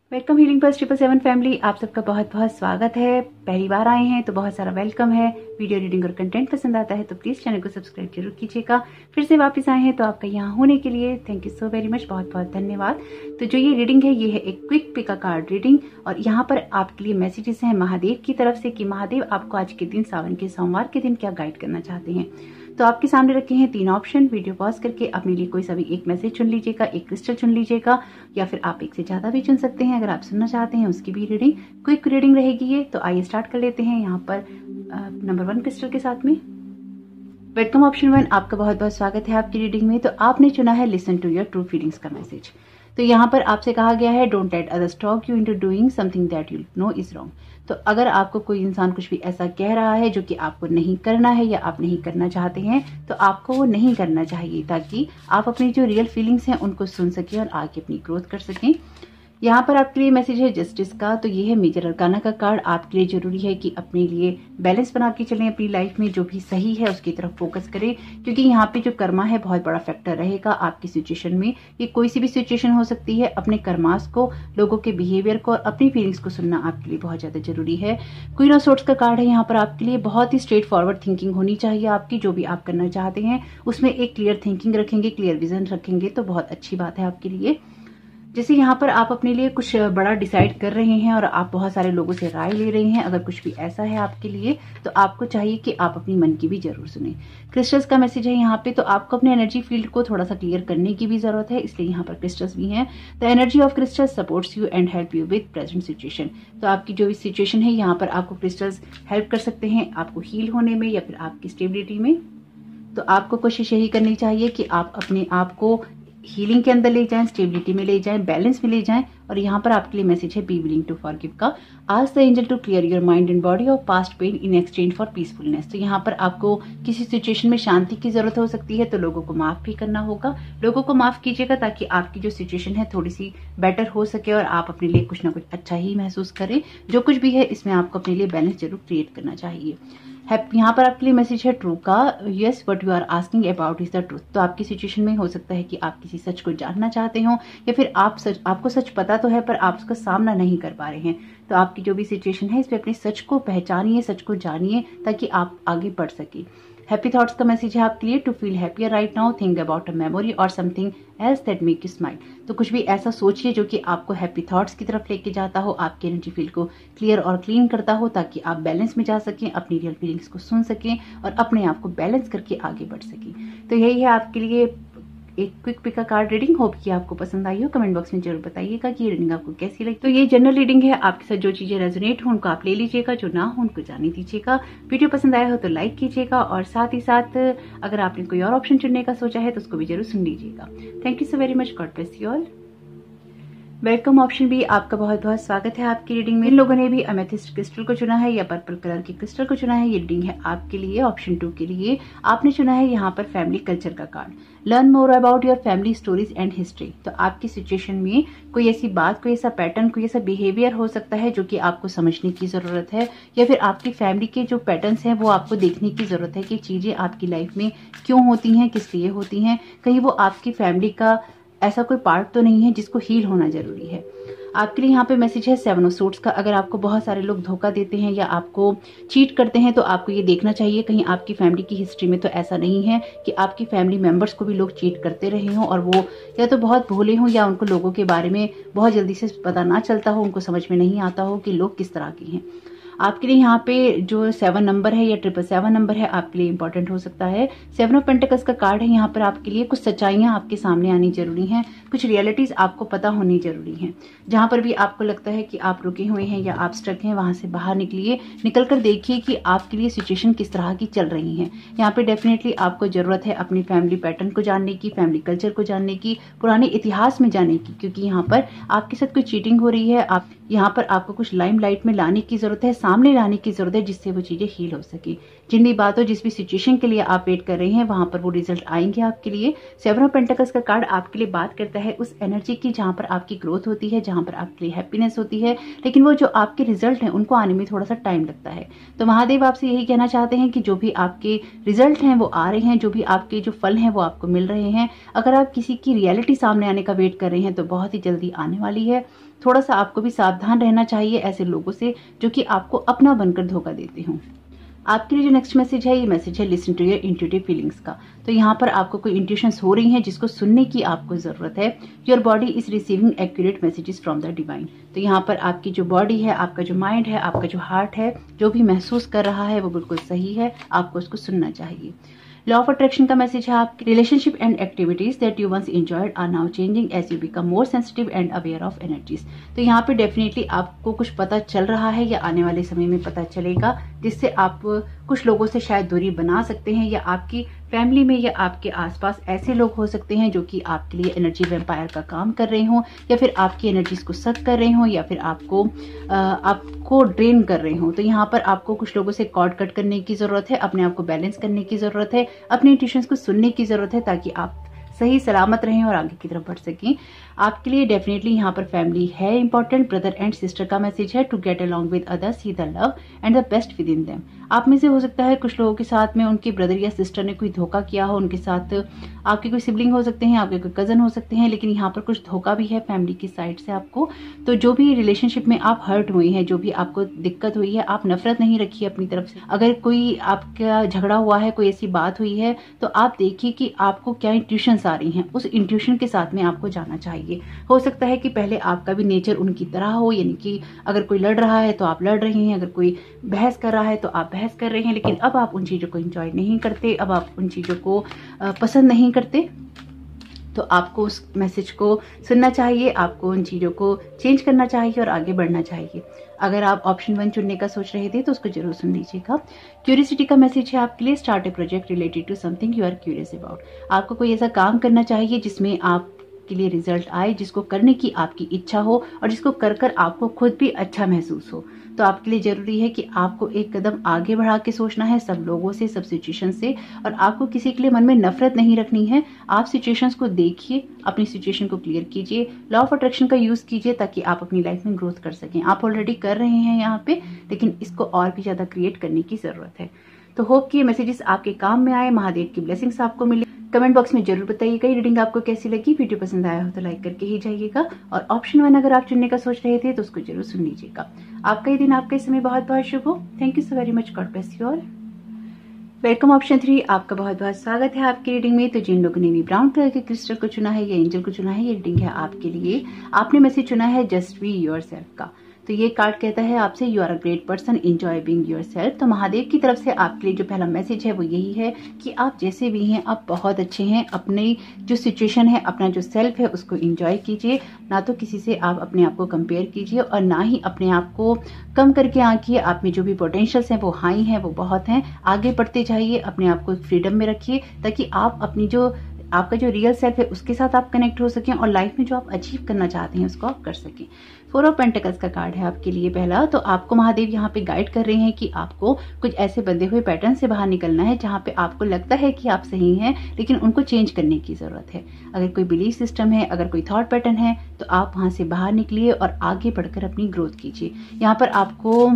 Welcome healing pulse 777 family, आप सबका बहुत बहुत स्वागत है। पहली बार आए हैं तो बहुत सारा वेलकम है। वीडियो रीडिंग और कंटेंट पसंद आता है तो प्लीज चैनल को सब्सक्राइब जरूर कीजिएगा। फिर से वापस आए हैं तो आपका यहाँ होने के लिए thank you so very much, बहुत बहुत धन्यवाद। तो जो ये रीडिंग है ये है एक क्विक पिक कार्ड रीडिंग और यहाँ पर आपके लिए मैसेजेस हैं महादेव की तरफ से कि महादेव आपको आज के दिन, सावन के सोमवार के दिन क्या गाइड करना चाहते हैं। तो आपके सामने रखे हैं 3 ऑप्शन। वीडियो पॉज करके अपने लिए कोई सा भी एक मैसेज चुन लीजिएगा, एक क्रिस्टल चुन लीजिएगा या फिर आप एक से ज्यादा भी चुन सकते हैं अगर आप सुनना चाहते हैं उसकी भी रीडिंग। क्विक रीडिंग रहेगी ये। तो आइए स्टार्ट कर लेते हैं यहाँ पर नंबर 1 क्रिस्टल के साथ में। वेलकम ऑप्शन 1, आपका बहुत बहुत स्वागत है आपकी रीडिंग में। तो आपने चुना है listen to your true feelings का मैसेज। तो यहाँ पर आपसे कहा गया है don't let others talk you into doing something that you know is wrong. तो अगर आपको कोई इंसान कुछ भी ऐसा कह रहा है जो कि आपको नहीं करना है या आप नहीं करना चाहते हैं तो आपको वो नहीं करना चाहिए, ताकि आप अपनी जो रियल फीलिंग्स हैं उनको सुन सकें और आगे अपनी ग्रोथ कर सकें। यहाँ पर आपके लिए मैसेज है जस्टिस का। तो ये है मेजर अरकाना का कार्ड। आपके लिए जरूरी है कि अपने लिए बैलेंस बना के चलें अपनी लाइफ में, जो भी सही है उसकी तरफ फोकस करें, क्योंकि यहाँ पे जो कर्मा है बहुत बड़ा फैक्टर रहेगा आपकी सिचुएशन में। ये कोई सी भी सिचुएशन हो सकती है। अपने कर्मास को, लोगों के बिहेवियर को और अपनी फीलिंग्स को सुनना आपके लिए बहुत ज्यादा जरूरी है। क्वीन ऑफ सोर्ड्स का कार्ड है यहाँ पर आपके लिए। बहुत ही स्ट्रेट फॉरवर्ड थिंकिंग होनी चाहिए आपकी। जो भी आप करना चाहते हैं उसमें एक क्लियर थिंकिंग रखेंगे, क्लियर विजन रखेंगे तो बहुत अच्छी बात है आपके लिए। जैसे यहाँ पर आप अपने लिए कुछ बड़ा डिसाइड कर रहे हैं और आप बहुत सारे लोगों से राय ले रहे हैं, अगर कुछ भी ऐसा है आपके लिए तो आपको चाहिए कि आप अपनी मन की भी जरूर सुने। क्रिस्टल्स का मैसेज है यहाँ पे। तो आपको अपने एनर्जी फील्ड को थोड़ा सा क्लियर करने की भी जरूरत है, इसलिए यहाँ पर क्रिस्टल्स भी हैं। The energy of crystals supports you and help you with present situation. तो आपकी जो भी सिचुएशन है यहाँ पर आपको क्रिस्टल्स हेल्प कर सकते हैं आपको हील होने में या फिर आपकी स्टेबिलिटी में। तो आपको कोशिश यही करनी चाहिए कि आप अपने आप को हीलिंग के अंदर ले जाएं, स्टेबिलिटी में ले जाएं, बैलेंस में ले जाएं। और यहाँ पर आपके लिए मैसेज है बी विलिंग टू फॉरगिव का। Ask the angel to clear your mind and body of past pain in exchange for peacefulness. तो यहाँ पर आपको किसी सिचुएशन में शांति की जरूरत हो सकती है तो लोगों को माफ भी करना होगा। लोगों को माफ कीजिएगा ताकि आपकी जो सिचुएशन है थोड़ी सी बेटर हो सके और आप अपने लिए कुछ ना कुछ अच्छा ही महसूस करें। जो कुछ भी है इसमें आपको अपने लिए बैलेंस जरूर क्रिएट करना चाहिए। यहाँ पर आपके लिए मैसेज है ट्रू का। Yes what you are asking about is the truth. तो आपकी सिचुएशन में हो सकता है कि आप किसी सच को जानना चाहते हो या फिर आपको सच पता तो है पर आप उसका सामना नहीं कर पा रहे हैं। तो आपकी जो भी सिचुएशन है इसमें अपने सच को पहचानिए, सच को जानिए ताकि आप आगे बढ़ सके। हैप्पी थॉट्स का मैसेज है आपके लिए। To feel happier right now think about a memory और something else that make you smile. तो कुछ भी ऐसा सोचिए जो कि आपको हैप्पी थॉट्स की तरफ लेके जाता हो, आपके एनर्जी फील्ड को क्लियर और क्लीन करता हो, ताकि आप बैलेंस में जा सकें, अपनी रियल फीलिंग्स को सुन सकें और अपने आप को बैलेंस करके आगे बढ़ सकें। तो यही है आपके लिए एक quick pick card reading. Hope कि आपको पसंद आई हो। कमेंट बॉक्स में जरूर बताइएगा कि ये रीडिंग आपको कैसी लगी। तो ये जनरल रीडिंग है, आपके साथ जो चीजें रेजोनेट हो उनको आप ले लीजिएगा, जो ना हो उनको जाने दीजिएगा। वीडियो पसंद आया हो तो लाइक कीजिएगा और साथ ही साथ अगर आपने कोई और ऑप्शन चुनने का सोचा है तो उसको भी जरूर सुन लीजिएगा। Thank you so very much. God bless you all. Welcome option भी, आपका बहुत बहुत स्वागत है आपकी रीडिंग में। इन लोगों ने भी अमेथिस्ट क्रिस्टल को चुना है या पर्पल कलर के क्रिस्टल को चुना है। ये रीडिंग है आपके लिए। ऑप्शन 2 के लिए आपने चुना है यहाँ पर फैमिली कल्चर का card. Learn more about your family stories and history. तो आपकी सिचुएशन में कोई ऐसी बात, कोई ऐसा पैटर्न, कोई ऐसा बिहेवियर हो सकता है जो कि आपको समझने की जरूरत है या फिर आपकी फैमिली के जो पैटर्न्स हैं वो आपको देखने की जरूरत है कि चीजें आपकी लाइफ में क्यों होती हैं, किस लिए होती हैं। कहीं वो आपकी फैमिली का ऐसा कोई पार्ट तो नहीं है जिसको हील होना जरूरी है। आपके लिए यहाँ पे मैसेज है 7 ऑफ सोर्ड्स का। अगर आपको बहुत सारे लोग धोखा देते हैं या आपको चीट करते हैं तो आपको ये देखना चाहिए कहीं आपकी फैमिली की हिस्ट्री में तो ऐसा नहीं है कि आपकी फैमिली मेंबर्स को भी लोग चीट करते रहे हों और वो या तो बहुत भोले हों या उनको लोगों के बारे में बहुत जल्दी से पता ना चलता हो, उनको समझ में नहीं आता हो कि लोग किस तरह के हैं। आपके लिए यहाँ पे जो 7 नंबर है या 777 नंबर है आपके लिए इंपॉर्टेंट हो सकता है। 7 ऑफ पेंटिकल्स का कार्ड है। यहाँ पर आपके लिए कुछ सच्चाइयां आपके सामने आनी जरूरी हैं, कुछ रियलिटीज आपको पता होनी जरूरी हैं। जहां पर भी आपको लगता है कि आप रुके हुए हैं या आप स्टक हैं वहां से बाहर निकलिए, निकल कर देखिए कि आपके लिए सिचुएशन किस तरह की चल रही है। यहाँ पे डेफिनेटली आपको जरूरत है अपनी फैमिली पैटर्न को जानने की, फैमिली कल्चर को जानने की, पुराने इतिहास में जाने की, क्योंकि यहाँ पर आपके साथ कोई चीटिंग हो रही है। आप यहाँ पर आपको कुछ लाइमलाइट में लाने की जरूरत है, सामने लाने की जरूरत है जिससे वो चीजें हील हो सके। जिन भी बातों, जिस भी सिचुएशन के लिए आप वेट कर रहे हैं वहां पर वो रिजल्ट आएंगे आपके लिए। 7 ऑफ पेंटिकल्स का कार्ड आपके लिए बात करता है उस एनर्जी की जहां पर आपकी ग्रोथ होती है, जहां पर आपके लिए हैप्पीनेस होती है, लेकिन वो जो आपके रिजल्ट हैं उनको आने में थोड़ा सा टाइम लगता है। तो महादेव आपसे यही कहना चाहते हैं कि जो भी आपके रिजल्ट हैं वो आ रहे हैं, जो भी आपके जो फल हैं वो आपको मिल रहे हैं। अगर आप किसी की रियलिटी सामने आने का वेट कर रहे हैं तो बहुत ही जल्दी आने वाली है। थोड़ा सा आपको भी सावधान रहना चाहिए ऐसे लोगों से जो कि आपको अपना बनकर धोखा देते हों। आपके लिए जो नेक्स्ट मैसेज है, ये मैसेज है listen to your intuitive feelings का। तो यहाँ पर आपको कोई इंट्यूशंस हो रही हैं जिसको सुनने की आपको जरूरत है। Your body is receiving accurate messages from the divine. तो यहाँ पर आपकी जो बॉडी है, आपका जो माइंड है, आपका जो हार्ट है, जो भी महसूस कर रहा है वो बिल्कुल सही है, आपको उसको सुनना चाहिए। लॉ ऑफ अट्रैक्शन का मैसेज है आपके relationship and activities that you once enjoyed are now changing as you become more sensitive and aware of energies. तो यहाँ पे डेफिनेटली आपको कुछ पता चल रहा है या आने वाले समय में पता चलेगा, जिससे आप कुछ लोगों से शायद दूरी बना सकते हैं, या आपकी फैमिली में या आपके आसपास ऐसे लोग हो सकते हैं जो कि आपके लिए एनर्जी वैम्पायर का काम कर रहे हों, या फिर आपकी एनर्जीज को सक कर रहे हों, या फिर आपको ड्रेन कर रहे हों। तो यहाँ पर आपको कुछ लोगों से कॉर्ड कट करने की जरूरत है, अपने आप को बैलेंस करने की जरूरत है, अपने इंट्यूशंस को सुनने की जरूरत है, ताकि आप सही सलामत रहें और आगे की तरफ बढ़ सकें। आपके लिए डेफिनेटली यहाँ पर फैमिली है इंपॉर्टेंट। ब्रदर एंड सिस्टर का मैसेज है to get along with others, see the love and the best within them. आप में से हो सकता है कुछ लोगों के साथ में उनके ब्रदर या सिस्टर ने कोई धोखा किया हो, उनके साथ आपके कोई सिबलिंग हो सकते हैं, आपके कोई कजन हो सकते हैं, लेकिन यहाँ पर कुछ धोखा भी है फैमिली की साइड से आपको। तो जो भी रिलेशनशिप में आप हर्ट हुई हैं, जो भी आपको दिक्कत हुई है, आप नफरत नहीं रखिए अपनी तरफ से। अगर कोई आपका झगड़ा हुआ है, कोई ऐसी बात हुई है, तो आप देखिए कि आपको क्या इंट्यूशंस आ रही हैं, उस इंट्यूशन के साथ में आपको जाना चाहिए। हो सकता है कि पहले आपका भी नेचर उनकी तरह हो, यानी कि अगर कोई लड़ रहा है तो आप लड़ रही हैं, अगर कोई बहस कर रहा है तो आप बहस कर रहे हैं, लेकिन अब आप उन चीजों को एंजॉय नहीं करते, अब आप उन चीजों को पसंद नहीं करते। तो आपको उस मैसेज को सुनना चाहिए, आपको उन चीजों को चेंज करना चाहिए और आगे बढ़ना चाहिए। अगर आप ऑप्शन 1 चुनने का सोच रहे थे तो उसको जरूर सुन लीजिएगा। क्यूरियोसिटी का मैसेज है आपके लिए start a project related to something you are curious about. आपको कोई ऐसा काम करना चाहिए जिसमें आप के लिए रिजल्ट आए, जिसको करने की आपकी इच्छा हो और जिसको कर कर आपको खुद भी अच्छा महसूस हो। तो आपके लिए जरूरी है कि आपको एक कदम आगे बढ़ा के सोचना है, सब लोगों से, सब सिचुएशन से, और आपको किसी के लिए मन में नफरत नहीं रखनी है। आप सिचुएशंस को देखिए, अपनी सिचुएशन को क्लियर कीजिए, लॉ ऑफ अट्रैक्शन का यूज कीजिए ताकि आप अपनी लाइफ में ग्रोथ कर सकें। आप ऑलरेडी कर रहे हैं यहाँ पे, लेकिन इसको और भी ज्यादा क्रिएट करने की जरूरत है। तो होप कि ये मैसेजेस आपके काम में आए, महादेव की ब्लेसिंग्स आपको मिले। कमेंट बॉक्स में जरूर बताइएगा ये रीडिंग आपको कैसी लगी। वीडियो पसंद आया हो तो लाइक करके ही जाइएगा, और ऑप्शन 1 अगर आप चुनने का सोच रहे थे तो उसको जरूर सुन लीजिएगा। आपका ये दिन, आपका ये समय बहुत बहुत शुभ हो। Thank you so very much, God bless you all. Welcome option 3, आपका बहुत बहुत स्वागत है आपकी रीडिंग में। तो जिन लोगों ने भी ब्राउन कलर के क्रिस्टल को चुना है या एंजल को चुना है, ये रीडिंग है आपके लिए। आपने मैसेज चुना है जस्ट बी योरसेल्फ का। तो ये कार्ड कहता है आपसे you are a great person, enjoy being yourself. तो महादेव की तरफ से आपके लिए जो पहला मैसेज है वो यही है कि आप जैसे भी हैं आप बहुत अच्छे हैं। अपनी जो सिचुएशन है, अपना जो सेल्फ है उसको एंजॉय कीजिए। ना तो किसी से आप अपने आप को कंपेयर कीजिए और ना ही अपने आप को कम करके आंकिए। आप में जो भी पोटेंशियल्स हैं वो हाई हैं, वो बहुत हैं। आगे बढ़ते जाइए, अपने आप को फ्रीडम में रखिए ताकि आप अपनी जो आपका जो रियल सेल्फ है उसके साथ आप कनेक्ट हो सकें और लाइफ में जो आप अचीव करना चाहते हैं उसको आप कर सकें। 4 ऑफ पेंटिकल्स का कार्ड है आपके लिए पहला। तो आपको महादेव यहाँ पे गाइड कर रहे हैं कि आपको कुछ ऐसे बंधे हुए पैटर्न से बाहर निकलना है जहाँ पे आपको लगता है कि आप सही हैं, लेकिन उनको चेंज करने की जरूरत है। अगर कोई बिलीफ सिस्टम है, अगर कोई थॉट पैटर्न है, तो आप वहां से बाहर निकलिए और आगे बढ़कर अपनी ग्रोथ कीजिए। यहाँ पर आपको,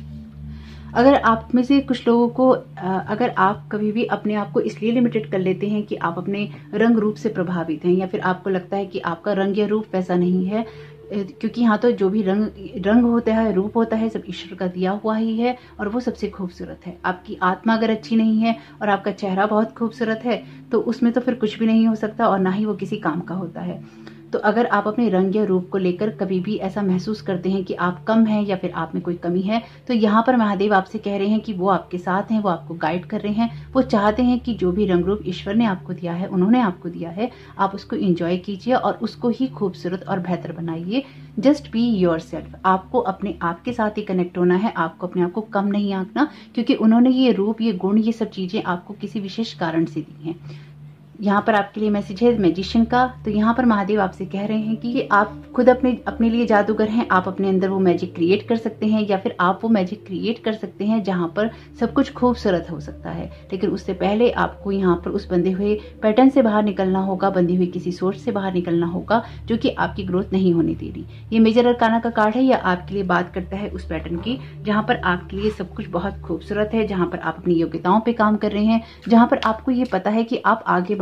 अगर आप में से कुछ लोगों को, अगर आप कभी भी अपने आप को इसलिए लिमिटेड कर लेते हैं कि आप अपने रंग रूप से प्रभावित हैं, या फिर आपको लगता है कि आपका रंग या रूप वैसा नहीं है, क्योंकि यहाँ तो जो भी रंग होता है, रूप होता है, सब ईश्वर का दिया हुआ ही है और वो सबसे खूबसूरत है। आपकी आत्मा अगर अच्छी नहीं है और आपका चेहरा बहुत खूबसूरत है तो उसमें तो फिर कुछ भी नहीं हो सकता और ना ही वो किसी काम का होता है। तो अगर आप अपने रंग या रूप को लेकर कभी भी ऐसा महसूस करते हैं कि आप कम हैं या फिर आप में कोई कमी है, तो यहाँ पर महादेव आपसे कह रहे हैं कि वो आपके साथ हैं, वो आपको गाइड कर रहे हैं। वो चाहते हैं कि जो भी रंग रूप ईश्वर ने आपको दिया है, उन्होंने आपको दिया है, आप उसको एंजॉय कीजिए और उसको ही खूबसूरत और बेहतर बनाइए। Just be yourself. आपको अपने आप के साथ ही कनेक्ट होना है, आपको अपने आप को कम नहीं आंकना, क्योंकि उन्होंने ये रूप, ये गुण, ये सब चीजें आपको किसी विशेष कारण से दी हैं। यहाँ पर आपके लिए मैसेज है मैजिशियन का। तो यहाँ पर महादेव आपसे कह रहे हैं कि आप खुद अपने लिए जादूगर हैं। आप अपने अंदर वो मैजिक क्रिएट कर सकते हैं, या फिर आप वो मैजिक क्रिएट कर सकते हैं जहाँ पर सब कुछ खूबसूरत हो सकता है। लेकिन उससे पहले आपको यहाँ पर उस बंधे हुए पैटर्न से बाहर निकलना होगा, बंधी हुई किसी सोच से बाहर निकलना होगा जो कि आपकी ग्रोथ नहीं होने दे रही। ये मेजर अरकाना का कार्ड है, या आपके लिए बात करता है उस पैटर्न की जहाँ पर आपके लिए सब कुछ बहुत खूबसूरत है, जहाँ पर आप अपनी योग्यताओं पर काम कर रहे हैं, जहाँ पर आपको ये पता है कि आप आगे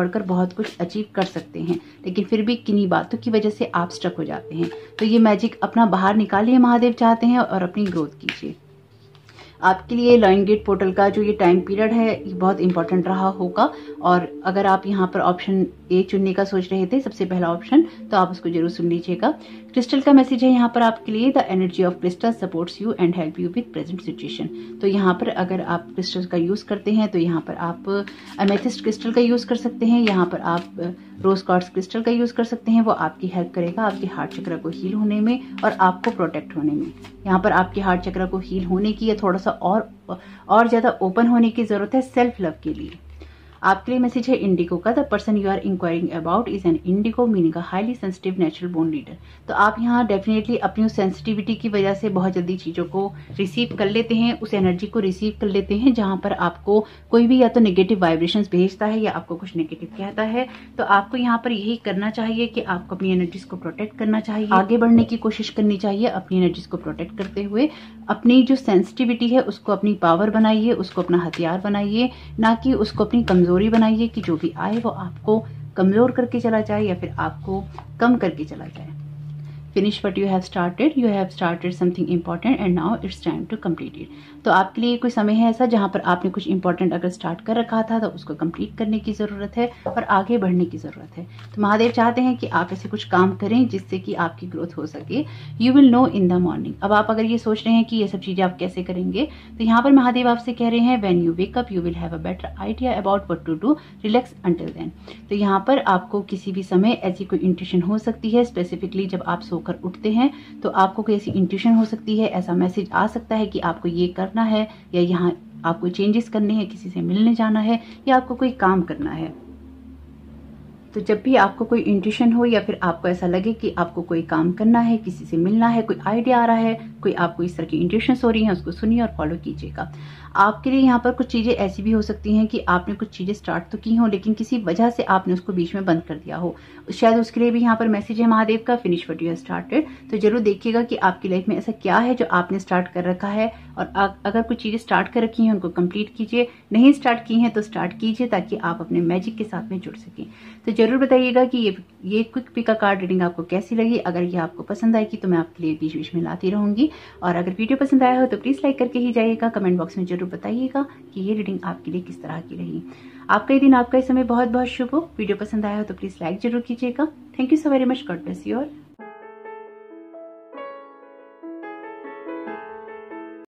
बढ़कर बहुत कुछ अचीव कर सकते हैं, लेकिन फिर भी किन्हीं बातों की वजह से आप स्टक हो जाते हैं। तो ये मैजिक अपना बाहर निकालिए, महादेव चाहते हैं, और अपनी ग्रोथ कीजिए। आपके लिए लॉइन गेट पोर्टल का जो ये टाइम पीरियड है ये बहुत इंपॉर्टेंट रहा होगा। और अगर आप यहाँ पर ऑप्शन ए चुनने का सोच रहे थे, सबसे पहला ऑप्शन, तो आप उसको जरूर सुन लीजिएगा। क्रिस्टल का मैसेज है यहाँ पर आपके लिए, the energy of crystal supports you and help you with present situation. तो यहाँ पर अगर आप क्रिस्टल का यूज करते हैं तो यहाँ पर आप एमेथिस्ट क्रिस्टल का यूज कर सकते हैं, यहाँ पर आप रोज क्वार्ट्ज क्रिस्टल का यूज कर सकते हैं। वो आपकी हेल्प करेगा आपके हार्ट चक्र को हील होने में और आपको प्रोटेक्ट होने में। यहाँ पर आपके हार्ट चक्र को हील होने की या थोड़ा सा और ज्यादा ओपन होने की जरूरत है सेल्फ लव के लिए। आपके लिए मैसेज है इंडिगो का, the person you are inquiring about is an indigo meaning a highly sensitive natural born leader. तो आप यहाँ डेफिनेटली अपनी उस सेंसिटिविटी की वजह से बहुत जल्दी चीजों को रिसीव कर लेते हैं, उस एनर्जी को रिसीव कर लेते हैं जहां पर आपको कोई भी या तो नेगेटिव वाइब्रेशंस भेजता है या आपको कुछ नेगेटिव कहता है। तो आपको यहाँ पर यही करना चाहिए कि आपको अपनी एनर्जीज को प्रोटेक्ट करना चाहिए, आगे बढ़ने की कोशिश करनी चाहिए अपनी एनर्जीज को प्रोटेक्ट करते हुए। अपनी जो सेंसिटिविटी है उसको अपनी पावर बनाइए, उसको अपना हथियार बनाइए, ना कि उसको अपनी कमजोरी बनाइए कि जो भी आए वो आपको कमजोर करके चला जाए या फिर आपको कम करके चला जाए। Finish what you have started. You have started something important and now it's time to complete it. तो आपके लिए कोई समय है ऐसा जहां पर आपने कुछ इंपॉर्टेंट अगर स्टार्ट कर रखा था तो उसको कंप्लीट करने की जरूरत है और आगे बढ़ने की जरूरत है। तो महादेव चाहते हैं कि आप ऐसे कुछ काम करें जिससे कि आपकी ग्रोथ हो सके। You will know in the morning. अब आप अगर ये सोच रहे हैं कि ये सब चीजें आप कैसे करेंगे, तो यहाँ पर महादेव आपसे कह रहे हैं when you wake up you will have a better idea about what to do, relax until then. तो यहाँ पर आपको किसी भी समय ऐसी कोई इंट्यूशन हो सकती है, स्पेसिफिकली जब आप सोकर उठते हैं तो आपको कोई ऐसी इंट्यूशन हो सकती है, ऐसा मैसेज आ सकता है कि आपको ये करना है या यहाँ आपको चेंजेस करने हैं, किसी से मिलने जाना है या आपको कोई काम करना है। तो जब भी आपको कोई इंट्यूशन हो या फिर आपको ऐसा लगे कि आपको कोई काम करना है, किसी से मिलना है, कोई आइडिया आ रहा है, कोई आपको इस तरह की इंट्यूशन हो रही है, उसको सुनिए और फॉलो कीजिएगा। आपके लिए यहाँ पर कुछ चीजें ऐसी भी हो सकती हैं कि आपने कुछ चीजें स्टार्ट तो की हो लेकिन किसी वजह से आपने उसको बीच में बंद कर दिया हो, शायद उसके लिए भी यहाँ पर मैसेज है महादेव का, finish what you have started. तो जरूर देखिएगा कि आपकी लाइफ में ऐसा क्या है जो आपने स्टार्ट कर रखा है, और अगर कुछ चीजें स्टार्ट कर रखी हैं उनको कंप्लीट कीजिए, नहीं स्टार्ट की हैं तो स्टार्ट कीजिए ताकि आप अपने मैजिक के साथ में जुड़ सकें। तो जरूर बताइएगा कि ये क्विक पिक कार्ड रीडिंग आपको कैसी लगी। अगर ये आपको पसंद आएगी तो मैं आपके लिए बीच बीच में लाती रहूंगी, और अगर वीडियो पसंद आया हो तो प्लीज लाइक करके ही जाइएगा। कमेंट बॉक्स में जरूर बताइएगा कि ये रीडिंग आपके लिए किस तरह की रही। आपका ये दिन, आपका ये समय बहुत बहुत शुभ हो। वीडियो पसंद आया हो तो प्लीज लाइक जरूर कीजिएगा। Thank you so very much. God bless you all.